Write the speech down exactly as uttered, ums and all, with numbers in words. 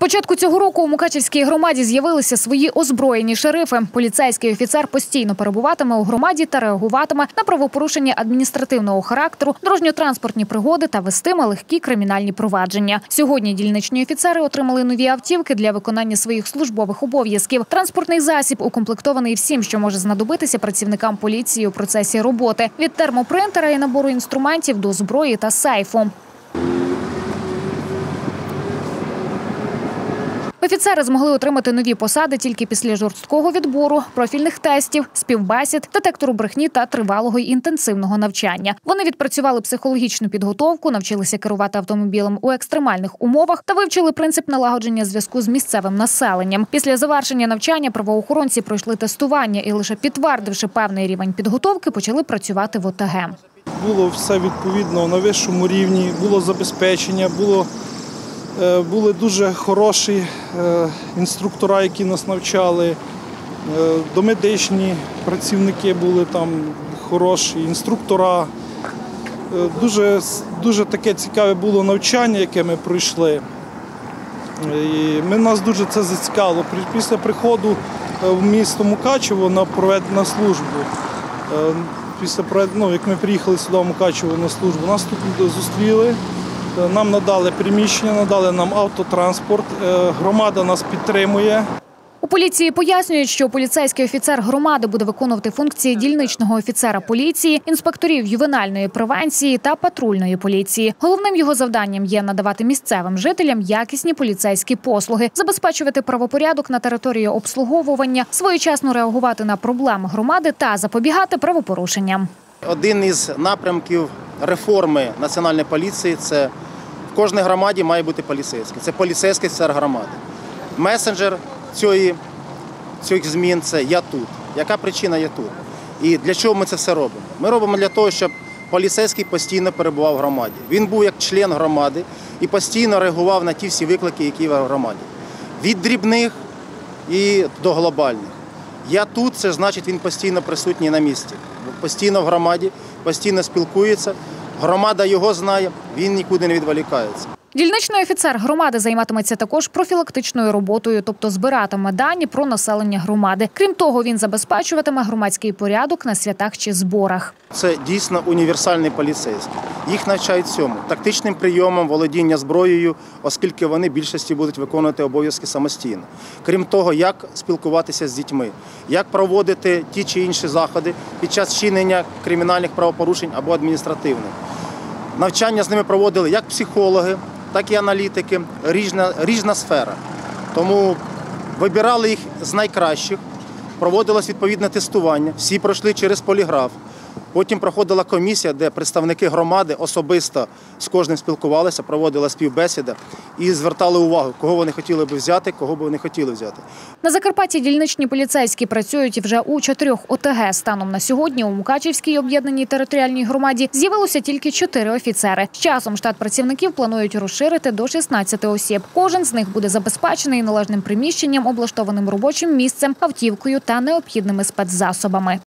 початку цього року у Мукачівській громаді з'явилися свої озброєні шерифи. Поліцейський офіцер постійно перебуватиме у громаді та реагуватиме на правопорушення адміністративного характеру, дорожньо-транспортні пригоди та вестиме легкі кримінальні провадження. Сьогодні дільничні офіцери отримали нові автівки для виконання своїх службових обов'язків. Транспортний засіб укомплектований всім, що може знадобитися працівникам поліції у процесі роботи. Від термопринтера і набору інструментів до зброї та сейфу. Офіцери змогли отримати нові посади тільки після жорсткого відбору, профільних тестів, співбесід, детектору брехні та тривалого й інтенсивного навчання. Вони відпрацювали психологічну підготовку, навчилися керувати автомобілем у екстремальних умовах та вивчили принцип налагодження зв'язку з місцевим населенням. Після завершення навчання правоохоронці пройшли тестування і лише підтвердивши певний рівень підготовки, почали працювати в ОТГ. Було все відповідно на вищому рівні, було забезпечення, було Були дуже хороші інструктора, які нас навчали, домедичні працівники були там хороші, інструктора. Дуже, дуже таке цікаве було навчання, яке ми пройшли. І ми, нас дуже це зацікавило. Після приходу в місто Мукачево на проведення службу, після, ну, як ми приїхали сюди в Мукачево на службу, нас тут зустріли. Нам надали приміщення, надали нам автотранспорт, громада нас підтримує. У поліції пояснюють, що поліцейський офіцер громади буде виконувати функції дільничного офіцера поліції, інспекторів ювенальної превенції та патрульної поліції. Головним його завданням є надавати місцевим жителям якісні поліцейські послуги, забезпечувати правопорядок на території обслуговування, своєчасно реагувати на проблеми громади та запобігати правопорушенням. Один із напрямків реформи Національної поліції – це в кожній громаді має бути поліцейський. Це поліцейський офіцер громади. Месенджер цієї, цих змін – це «я тут». Яка причина «я тут»? І для чого ми це все робимо? Ми робимо для того, щоб поліцейський постійно перебував в громаді. Він був як член громади і постійно реагував на ті всі виклики, які в громаді. Від дрібних і до глобальних. «Я тут» – це значить, він постійно присутній на місці. Постійно в громаді, постійно спілкується, громада його знає, він нікуди не відволікається. Дільничний офіцер громади займатиметься також профілактичною роботою, тобто збиратиме дані про населення громади. Крім того, він забезпечуватиме громадський порядок на святах чи зборах. Це дійсно універсальний поліцейський. Їх навчають цьому – тактичним прийомам, володіння зброєю, оскільки вони в більшості будуть виконувати обов'язки самостійно. Крім того, як спілкуватися з дітьми, як проводити ті чи інші заходи під час вчинення кримінальних правопорушень або адміністративних. Навчання з ними проводили як психологи, так і аналітики, різна, різна сфера. Тому вибирали їх з найкращих, проводилось відповідне тестування, всі пройшли через поліграф. Потім проходила комісія, де представники громади особисто з кожним спілкувалися, проводила співбесіда і звертали увагу, кого вони хотіли б взяти, кого б вони хотіли взяти. На Закарпатті дільничні поліцейські працюють вже у чотирьох ОТГ. Станом на сьогодні у Мукачівській об'єднаній територіальній громаді з'явилося тільки чотири офіцери. З часом штат працівників планують розширити до шістнадцяти осіб. Кожен з них буде забезпечений належним приміщенням, облаштованим робочим місцем, автівкою та необхідними спецзасобами.